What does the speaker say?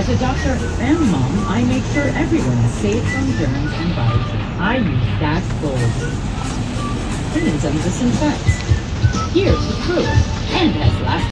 As a doctor and mom, I make sure everyone is safe from germs and viruses. I use Dash Gold. Cleans and disinfects. Here's the proof. And has lasted